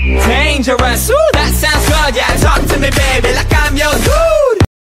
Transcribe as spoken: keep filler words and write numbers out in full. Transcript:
Dangerous, ooh, that sounds good, yeah. Talk to me, baby, like I'm yours, ooh.